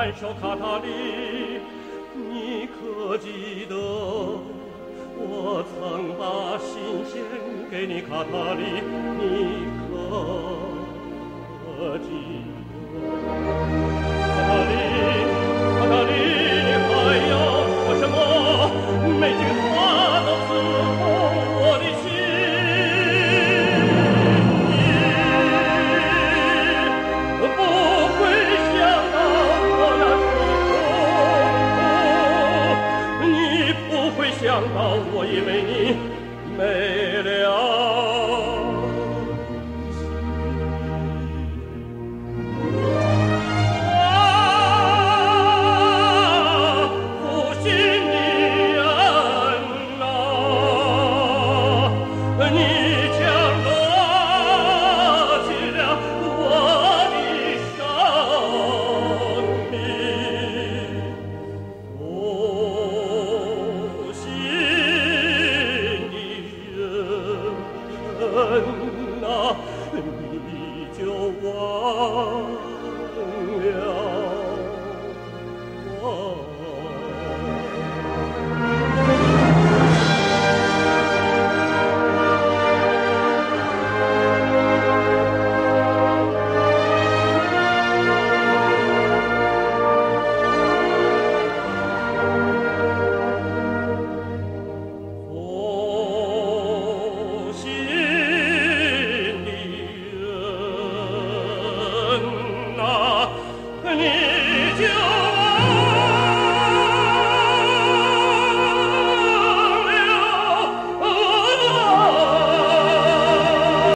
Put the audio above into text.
感受卡塔利，你可记得我曾把心献给你，卡塔利，你可记得？卡塔利，卡塔利，你还要说什么？每句话都刺痛我的心。想到我因为你没了